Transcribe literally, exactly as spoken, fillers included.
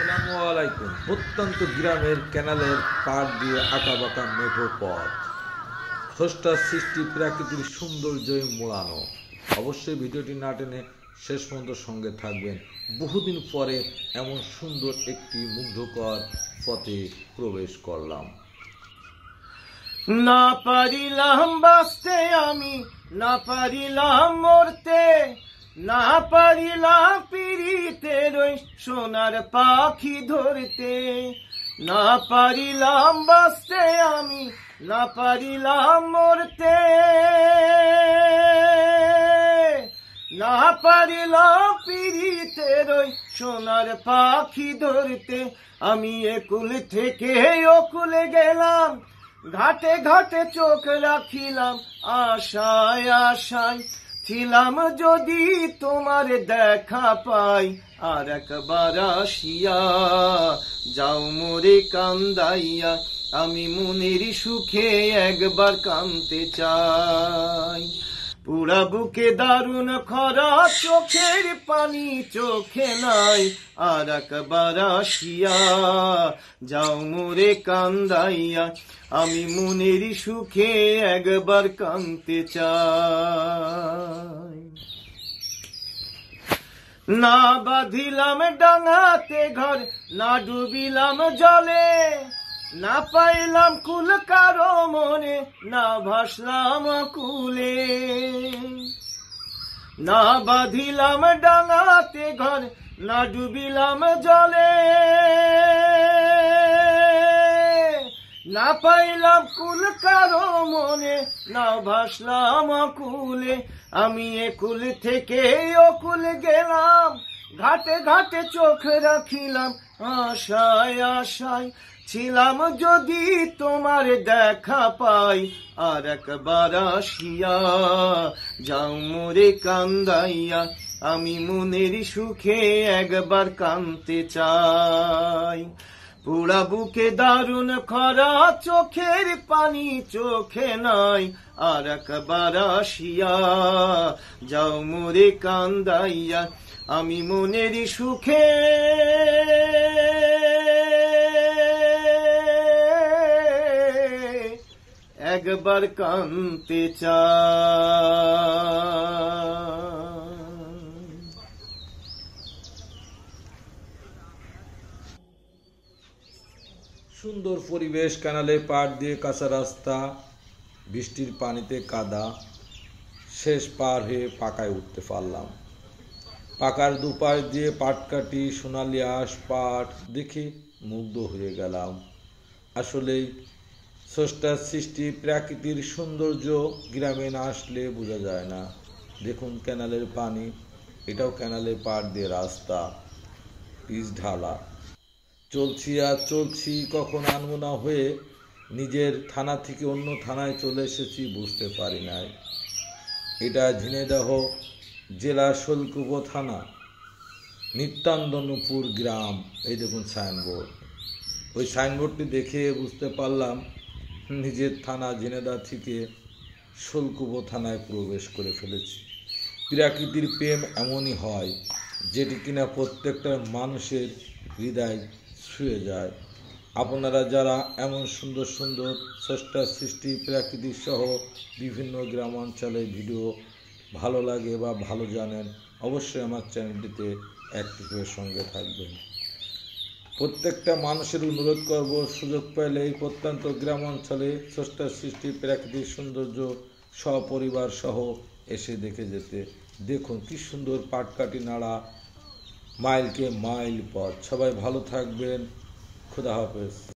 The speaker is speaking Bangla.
আসসালামু আলাইকুম। প্রত্যন্ত গ্রামের ক্যানালের পাড় দিয়ে আঁকাবাঁকা মেঠো পথ, স্রষ্টার সৃষ্টি প্রাকৃতিক সৌন্দর্যে মোড়ানো। অবশ্যই ভিডিওটি না টেনে শেষ পর্যন্ত সঙ্গে থাকবেন। বহুদিন পরে এমন সুন্দর একটি মুগ্ধকর পথে প্রবেশ করলাম। না পারিলাম বাঁচতে আমি, না পারিলাম মরতে, না পারিলাম পিরিতের ওই সোনার পাখি ধরতে। না পারিলাম বাঁচতে আমি, না পারিলাম মরতে, না পারিলাম পিরিতের ওই সোনার পাখি ধরতে। আমি একুল থেকে ওকুলে গেলাম, ঘাটে ঘাটে চোখ রাখিলাম, আশায় আশায় ছিলাম যদি তোমার দেখা পাই। আর একবার আসিয়া যাও মোরে কান্দাইয়া, আমি মনের সুখে একবার কাঁদতে চাই। পুরা বুকে দারুণ খরা, চোখের পানি চোখে নাই। আর একবার আসিয়া যাও মোরে কান্দাইয়া, আমি মনের সুখে একবার কাঁদতে চাই। না বাঁধিলাম ডাঙাতে ঘর, না ডুবিলাম জলে, না পাইলাম কুল কারো মনে, না ভাসলাম কুলে। না বাঁধিলাম ডাঙাতে ঘর, না ডুবিলাম জলে, না পাইলাম কুল কারো মনে, না ভাসলাম কুলে। আমি একুল থেকে ওকুল গেলাম, ঘাটে ঘাটে চোখ রাখিলাম, আশায় আশায় ছিলাম যদি তোমার দেখা পাই। আর একবার আসিয়া যাও মোরে কান্দাইয়া, আমি মনের সুখে একবার কাঁদতে চাই। পুরা বুকে দারুণ খরা, চোখের পানি চোখে নাই। আর একবার আসিয়া যাও মোরে কান্দাইয়া, আমি মনের সুখে একবার কাঁদতে চাই। সুন্দর পরিবেশ, ক্যানালে পাড় দিয়ে কাঁচা রাস্তা, বৃষ্টির পানিতে কাদা। শেষ পার হয়ে পাকায় উঠতে পারলাম। পাকার দুপাশ দিয়ে পাটকাঠি, সোনালি আঁশ পাট দেখে মুগ্ধ হয়ে গেলাম। আসলেই স্রষ্টার সৃষ্টি প্রাকৃতির সৌন্দর্য গ্রামে না আসলে বোঝা যায় না। দেখুন ক্যানালের পানি, এটাও ক্যানালের পাড় দিয়ে রাস্তা, পিচ ঢালা। চলছি আর চলছি, কখন আনমনা হয়ে নিজের থানা থেকে অন্য থানায় চলে এসেছি বুঝতে পারি নাই। এটা ঝিনাইদহ জেলা শোলকুপো থানা, নিত্যানন্দপুর গ্রাম। এই দেখুন সাইনবোর্ড, ওই সাইনবোর্ডটি দেখে বুঝতে পারলাম নিজের থানা ঝিনাইদহ থেকে শোলকুপো থানায় প্রবেশ করে ফেলেছি। প্রাকৃতির প্রেম এমনই হয়, যেটি কিনা প্রত্যেকটা মানুষের হৃদয় ছুঁয়ে যায়। আপনারা যারা এমন সুন্দর সুন্দর স্রষ্টার সৃষ্টি প্রাকৃতিক সহ বিভিন্ন গ্রামাঞ্চলের ভিডিও ভালো লাগে বা ভালো জানেন, অবশ্যই আমার চ্যানেলটিতে অ্যাক্টিভ হয়ে সঙ্গে থাকবেন। প্রত্যেকটা মানুষের অনুরোধ করব, সুযোগ পেলে এই প্রত্যন্ত গ্রামাঞ্চলে স্রষ্টার সৃষ্টি প্রাকৃতিক সৌন্দর্য সপরিবার সহ এসে দেখে যেতে। দেখুন কি সুন্দর পাটকাঠি নাড়া, মাইলকে মাইল পথ। সবাই ভালো থাকবেন, খুদা হাফেজ।